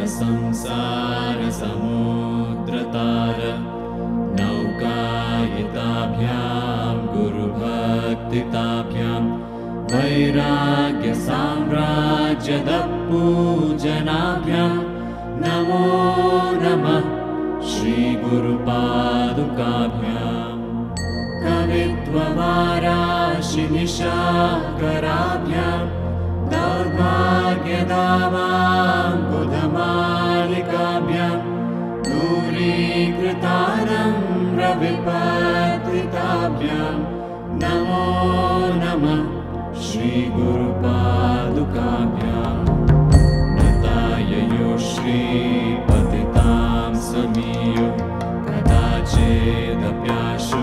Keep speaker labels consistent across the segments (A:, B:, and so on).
A: संसारसमुद्रतार नौकायिताभ्यां गुरुभक्तिताभ्यां वैराग्यसाम्राज्यदपूजनाभ्यां नमो नमः श्रीगुरुपादुकाभ्याम् कवित्ववाराशिनिशाकराभ्यां दौर्भाग्यदावाम्बुधमालिकाभ्यां दूरीकृतानम्रविपत्रिताभ्यां नमो नमः श्रीगुरुपादुकाभ्याम् नताययो श्रीपतितां समीयो कदाचिदप्याशु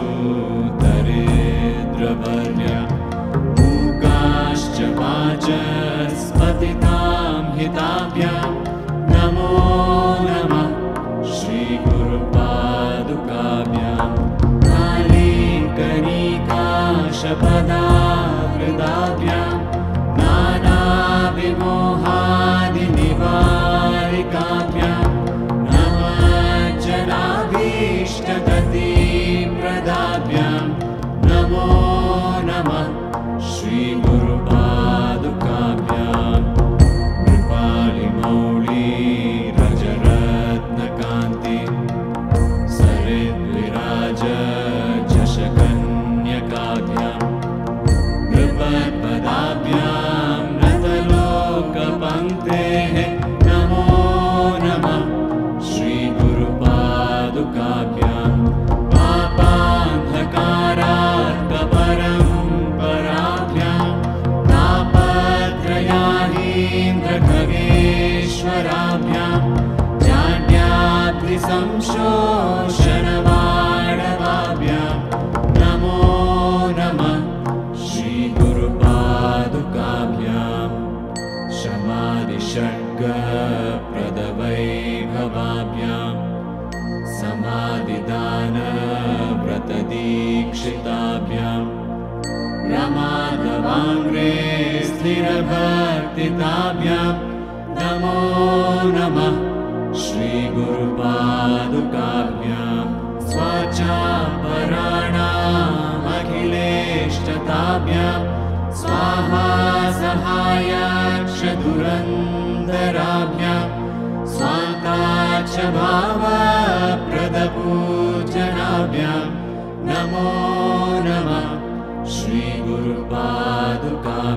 A: दरिद्रवर्या मूकाश्च वाचस्पतितां हिताभ्यां नमो नमः श्रीगुरुपादुकाभ्यां कालीकनिकाशपदाहृदाभ्यां नानाविमोहादिनिवारिकाभ्यां नमज्जनाभीष्टगतिप्रदाभ्यां नमो नमः श्रीगुरुपादुकाभ्यां कृपालिमौळी रजरत्नकान्ति सरिद्विराज झषकन्यकाभ्यां नृपत्पदाभ्यां नतलोकपङ्क्तेः नमो नमः श्रीगुरुपादुकाभ्यां पापान्धकारार्कपरम्पराभ्यां तापत्रयाहीन्द्रखगेश्वराभ्यां जाड्याद्रिसंशोषणवाणवाभ्यां नमो नमः श्रीगुरुपादुकाभ्यां शमादिषड्गप्रदवैभवाभ्यां समाधिदानव्रतदीक्षिताभ्यां रमाधवाङ्ग्रे स्थिरभक्तिताभ्यां नमो नमः श्रीगुरुपादुकाभ्यां स्वाचापराणामखिलेष्टताभ्यां स्वाहा सहायाक्षधुरन्धराभ्यां स्वान्ताच्च भावप्रदपूजनाभ्यां नमो नमः श्रीगुरुपादुकाभ्याम्